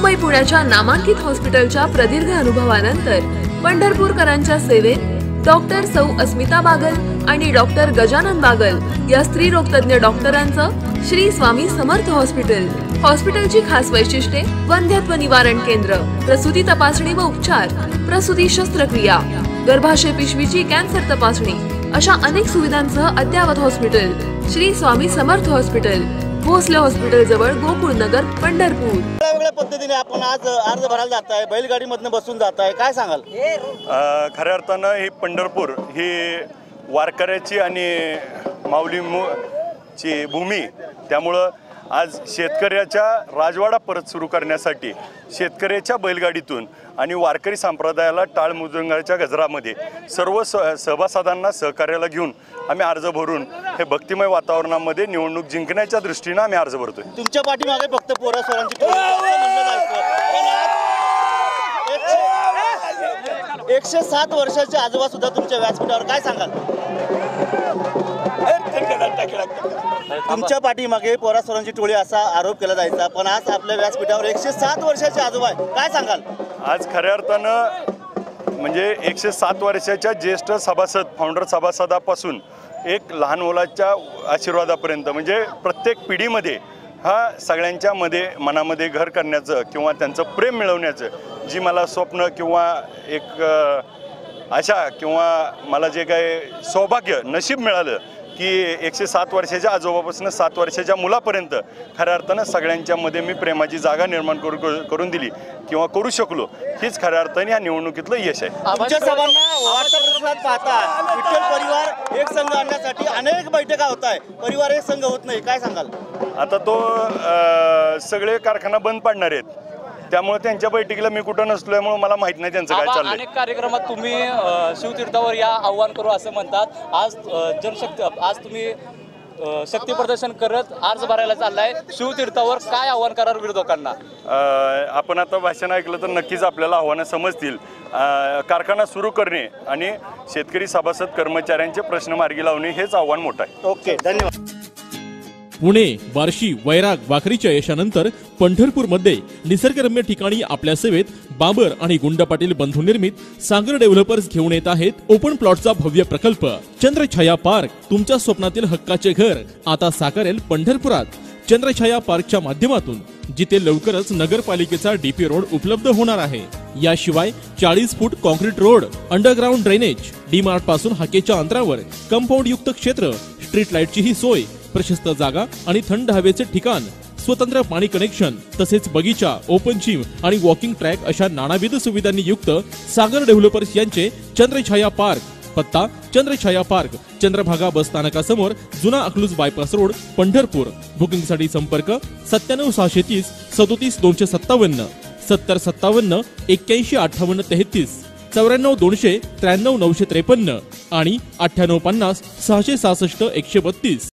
मुंबई पुण्याच्या नामांकित हॉस्पिटलच्या प्रदीर्घ अनुभवानंतर पंढरपूरकरांच्या सेवेत डॉक्टर सौ अस्मिता बागल आणि डॉक्टर गजानन बागल या स्त्रीरोग तज्ञ डॉक्टरांचं श्री स्वामी समर्थ हॉस्पिटल। हॉस्पिटलची खास वैशिष्ट्ये वंध्यत्व निवारण केंद्र, प्रसूती तपासणी व उपचार, प्रसूती शस्त्रक्रिया, गर्भाशय पिशवीची कॅन्सर तपासणी अशा अनेक सुविधांसह अद्ययावत hospital Shri Swami Samarth hospital, Bhosale hospital जवळ गोकुळ नगर, पंढरपूर। वेगवेगळ्या पद्धतीने आपण आज अर्ज भरायला जात आहे, बैलगाडीमधून बसून जात आहे, काय सांगाल? खऱ्या अर्थानं ही पंढरपूर ही वारकऱ्याची आणि माऊलीची भूमी, त्यामुळं आज शेतकऱ्याच्या राजवाडा परत सुरू करण्यासाठी शेतकऱ्याच्या बैलगाडीतून आणि वारकरी संप्रदायाला टाळ मृदंगाच्या गजरामध्ये सर्व सभासदांना सहकार्याला घेऊन आम्ही अर्ज भरून हे भक्तिमय वातावरणामध्ये निवडणूक जिंकण्याच्या दृष्टीने आम्ही अर्ज भरतोय। तुमच्या पाठीमागे फक्त पोरासोरांची 107 वर्षाचे आजोबा सुद्धा तुमच्या व्यासपीठावर, काय सांगाल? तुमच्या पाठीमागे पोरासोरांची टोळी असा आरोप केला जायचा, पण आज आपल्या व्यासपीठावर 107 वर्षाचे आजोबा आहे, काय सांगाल? आज खऱ्या अर्थानं म्हणजे 107 वर्षाच्या ज्येष्ठ सभासद, फाउंडर सभासदापासून एक लहान मुलाच्या आशीर्वादापर्यंत म्हणजे प्रत्येक पिढीमध्ये हा सगळ्यांच्या मनामध्ये घर करण्याचं किंवा त्यांचं प्रेम मिळवण्याचं जी मला स्वप्न किंवा एक आशा किंवा मला जे काही सौभाग्य नशीब मिळालं की 107 वर्षाच्या आजोबापासून 7 वर्षाच्या मुलापर्यंत खऱ्या अर्थानं सगळ्यांच्या मध्ये मी प्रेमाची जागा निर्माण करून दिली किंवा करू शकलो, हीच खऱ्या अर्थाने या निवडणुकीतलं यश आहे। तुमच्या सर्वांना वार्ताहरात पाहता विठ्ठल परिवार एक संघ आणण्यासाठी अनेक बैठका होत आहे, परिवार एक संघ होत नाही, काय सांगाल? आता तो सगळे कारखाना बंद पाडणार आहेत, त्यामुळे त्यांच्या बैठकीला मी कुठं नसल्यामुळे मला माहित नाही त्यांचं काय चाललंय। अनेक कार्यक्रमात तुम्ही शिवतीर्थावर या आव्हान करू असं म्हणतात, आज जनशक्ती, आज तुम्ही शक्ती प्रदर्शन करत अर्ज भरायला चाललाय शिवतीर्थावर, काय आव्हान करार विरोधकांना? आपण आता भाषण ऐकलं तर नक्कीच आपल्याला आव्हानं समजतील। कारखाना सुरू करणे आणि शेतकरी सभासद कर्मचाऱ्यांचे प्रश्न मार्गी लावणे हेच आव्हान मोठं आहे। ओके, धन्यवाद। पुणे, बार्शी, वैराग, वाखरीच्या यशानंतर पंढरपूरमध्ये निसर्गरम्य ठिकाणी आपल्या सेवेत बाबर आणि गुंड पाटील बंधू निर्मित सागर डेव्हलपर्स घेऊन येत आहेत ओपन प्लॉटचा भव्य प्रकल्प चंद्रछाया पार्क। तुमच्या स्वप्नातील हक्काचे घर आता साकारेल पंढरपुरात चंद्रछाया पार्कच्या माध्यमातून, जिथे लवकरच नगरपालिकेचा डीपी रोड उपलब्ध होणार आहे। याशिवाय 40 foot concrete road, underground drainage, DMart पासून हाकेच्या अंतरावर कंपाऊंड युक्त क्षेत्र, स्ट्रीट लाईटची ही सोय, प्रशस्त जागा आणि थंड हवेचे ठिकाण, स्वतंत्र पाणी कनेक्शन, तसेच बगीचा, ओपन जिम आणि वॉकिंग ट्रॅक अशा नानाविध सुविधांनी युक्त सागर डेव्हलपर्स यांचे चंद्रछाया पार्क। पत्ता चंद्रछाया पार्क, चंद्रभागा बस स्थानकासमोर, जुना अकलूज बायपास रोड, पंढरपूर। बुकिंगसाठी संपर्क 97630 37257, 7057 81 58 33, 94 200 93 953 आणि 9850 666 132।